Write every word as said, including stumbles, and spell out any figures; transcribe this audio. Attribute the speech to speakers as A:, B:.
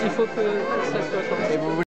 A: il faut que ça soit comme ça.
B: Et vous